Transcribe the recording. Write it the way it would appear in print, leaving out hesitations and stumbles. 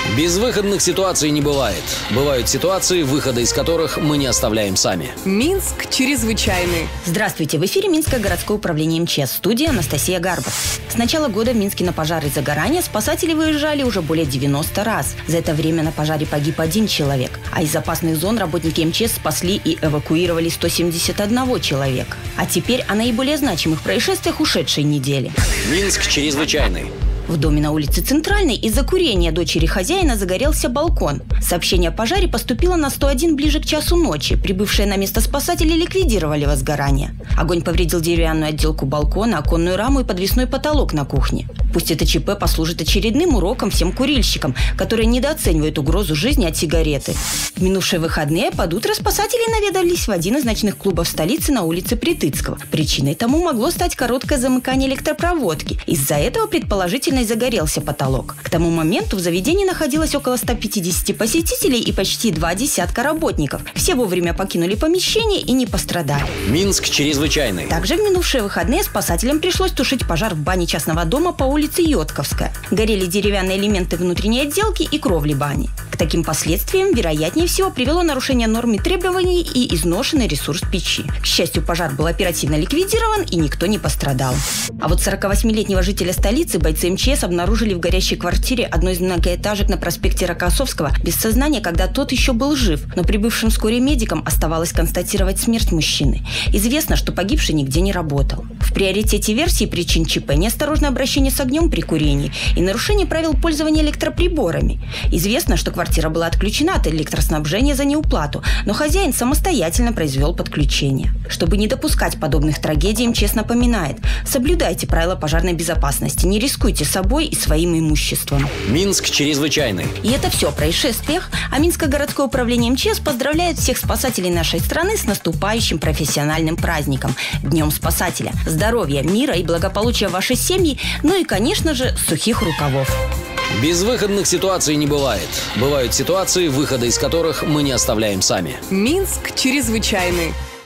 Безвыходных ситуаций не бывает. Бывают ситуации, выхода из которых мы не оставляем сами. Минск чрезвычайный. Здравствуйте, в эфире Минское городское управление МЧС. Студия Анастасия Гарбов. С начала года в Минске на пожары и загорания спасатели выезжали уже более 90 раз. За это время на пожаре погиб 1 человек. А из опасных зон работники МЧС спасли и эвакуировали 171 человека. А теперь о наиболее значимых происшествиях ушедшей недели. Минск чрезвычайный. В доме на улице Центральной из-за курения дочери хозяина загорелся балкон. Сообщение о пожаре поступило на 101 ближе к часу ночи. Прибывшие на место спасатели ликвидировали возгорание. Огонь повредил деревянную отделку балкона, оконную раму и подвесной потолок на кухне. Пусть это ЧП послужит очередным уроком всем курильщикам, которые недооценивают угрозу жизни от сигареты. В минувшие выходные под утро спасатели наведались в один из ночных клубов столицы на улице Притыцкого. Причиной тому могло стать короткое замыкание электропроводки. Из-за этого предположительно загорелся потолок. К тому моменту в заведении находилось около 150 посетителей и почти 2 десятка работников. Все вовремя покинули помещение и не пострадали. Минск чрезвычайный. Также в минувшие выходные спасателям пришлось тушить пожар в бане частного дома по улице Йотковская. Горели деревянные элементы внутренней отделки и кровли бани. К таким последствиям, вероятнее всего, привело нарушение норм и требований и изношенный ресурс печи. К счастью, пожар был оперативно ликвидирован и никто не пострадал. А вот 48-летнего жителя столицы бойцы МЧС обнаружили в горящей квартире одной из многоэтажек на проспекте Рокоссовского без сознания, когда тот еще был жив. Но прибывшим вскоре медикам оставалось констатировать смерть мужчины. Известно, что погибший нигде не работал. В приоритете версии причин ЧП неосторожное обращение с огнем при курении и нарушение правил пользования электроприборами. Известно, что квартира была отключена от электроснабжения за неуплату, но хозяин самостоятельно произвел подключение. Чтобы не допускать подобных трагедий, МЧС напоминает: соблюдайте правила пожарной безопасности, не рискуйте собой и своим имуществом. Минск чрезвычайный. И это все о происшествиях. А Минское городское управление МЧС поздравляет всех спасателей нашей страны с наступающим профессиональным праздником – Днем спасателя. Здоровья, мира и благополучия в вашей семье, ну и, конечно же, сухих рукавов. Безвыходных ситуаций не бывает. Бывают ситуации, выхода из которых мы не оставляем сами. Минск чрезвычайный.